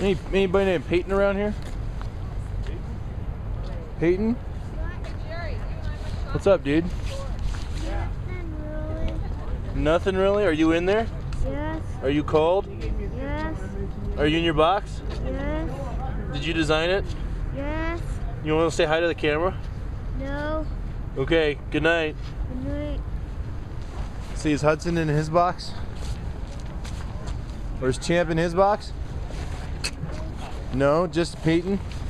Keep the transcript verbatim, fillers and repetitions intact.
Any, anybody named Peyton around here? Peyton? What's up, dude? Nothing really. Nothing really? Are you in there? Yes. Are you cold? Yes. Are you in your box? Yes. Did you design it? Yes. You want to say hi to the camera? No. Okay, good night. Good night. See, is Hudson in his box? Or is Champ in his box? No, just Peyton.